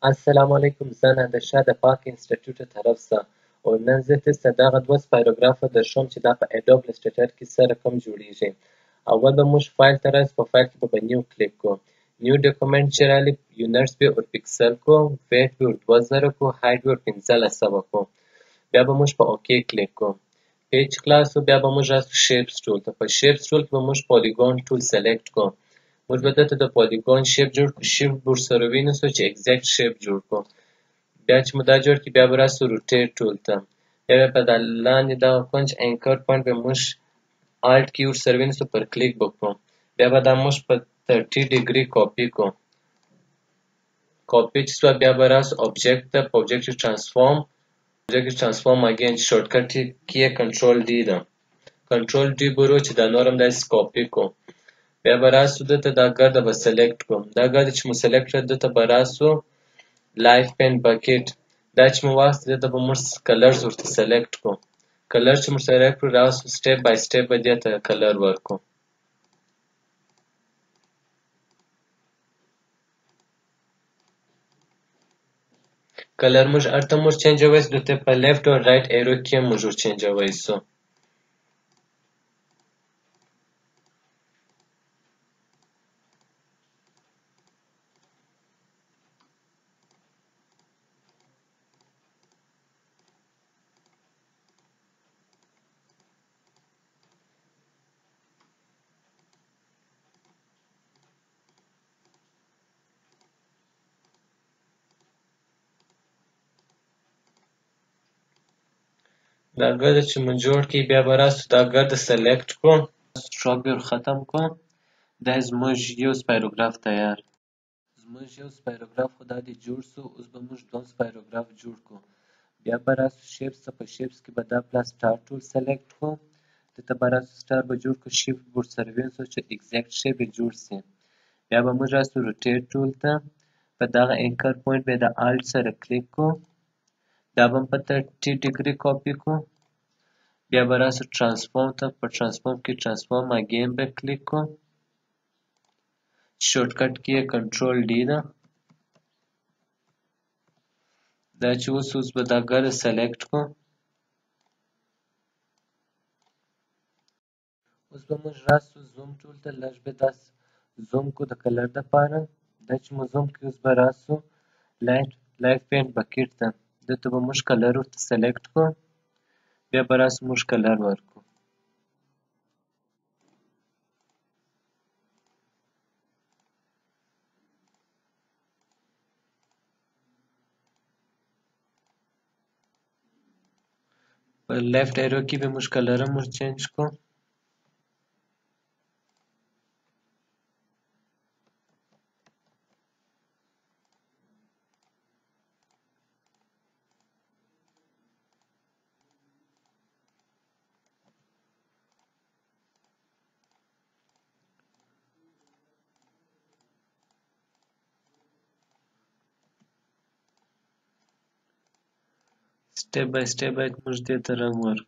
السلام علیکم. زه نادرشاه د پاک انسټیټیوټ طرف څخه او نن زه تاسو ته دغه دوه سپاراګرافه درښیم چې دا په اډوب السټریټر کې سره کوم جوړیږي. اول به موږ فایل ته راسو، په فایل کې به نیو کلیک کوو. نیو ډاکومنټ چې رالي یونټس به ور پکسل کوو، ویټ به ور 2000 کوو، هایټ به ور 1500 کوو. بیا به موږ په اوکې کلیک کوو. پیج خلاص و. بیا به موږ راسو شیپس ټول ته. په شیپس ټول کې به موږ پالیګون ټول سلیکټ کوو. موږ به دلته د پالیګون شیپ جوړ کړو، شیفټ ورسره ونیسو چې اګزیکټ شیپ جوړ کړو. بیا چې مو دا جوړ کړي بیا به راسو روټیټ ټول ته. بیا به په لاندې دغه کونج انکر پوینټ به موږ الټ کی ورسره ونیسو، پر کلیک به کړو. بیا به دا موږ په 30 ډیګري کاپي کړو. کاپي چې سوه بیا به راسو اوبجیکټ ته، په اوبجیکټ ټرانسفورم اګین چې شورټکټ کی یې کنټرول ډي ده. کنټرول ډي به ورو چې دا نور هم داسې کاپي کړو. بیا به راسو دلته دا ګرده به سلیکټ کړو. دا ګرده چې مو سلیکټ کړه دلته به راسو لایف پین بکیټ. دا چې مو واخیست دلته به موږ کلرز ورته سلیکټ کړو. کلر چې مو سلیکټ کړو راسو سټیپ بای سټیپ به دې ته کلر ورکړو. کلر موږ هرته موږ چینجولی سو، دلته په لیفټ او رایټ ایرو کې هم موږ ور چینجولی سو. دا ګرده چې مو جوړ کړي بیا به راسو دا ګرده سلیکټ کړو، سټروک به ور ختم کړو. دا زموږ یو سپاراګراف تیار. زموږ یو سپاراګراف خو دا دې جوړ سو. اوس به موږ دویم سپاراګراف جوړ کړو. بیا به راسو شیپس ته، په شیپس کې به دا پلس سټار ټول سلیکټ کړو. دلته به راسو سټار به جوړ کړو، شیفټ به ورسره ونیسو چې اګزیکټ شیپ یې جوړ سي. بیا به موږ راسو روټیټ ټول ته، په دغه انکر پوینټ به یې د الټ سره کلیک کړو. دا به هم په 30 ډیګري کاپي کړو. بیا به راسو ټرانسفورم ته، په ټرانسفورم کې ټرانسفورم اګین به کلیک کړو. شورټکټ کې یې کنټرول ډي ده. دا چې اوس به دا ګرده سلیکټ کړو. اوس به موږ راسو زوم ټول ته، لږ به داسې زوم کړو د کلر دپاره. دا چې مو زوم کړي اوس به راسو لایف پینټ بکیټ ته. دلته به موږ کلر ورته سلیکټ کړو. بیا به راسو موږ کلر ورکړو. په لیفټ ایرو کې به موږ کلر هم ور چینج کړو. سټیپ بای سټیپ باید موږ دې ته رنګ ورکړو.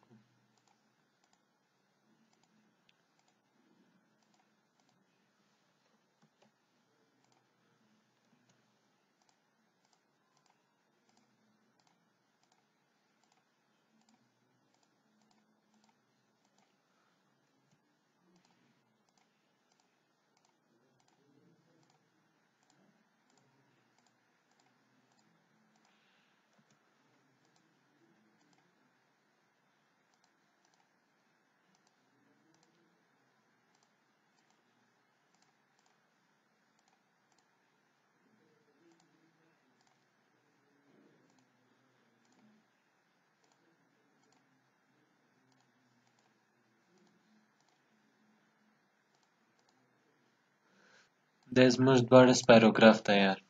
دا زموږ دواړه سپاراګراف تیار.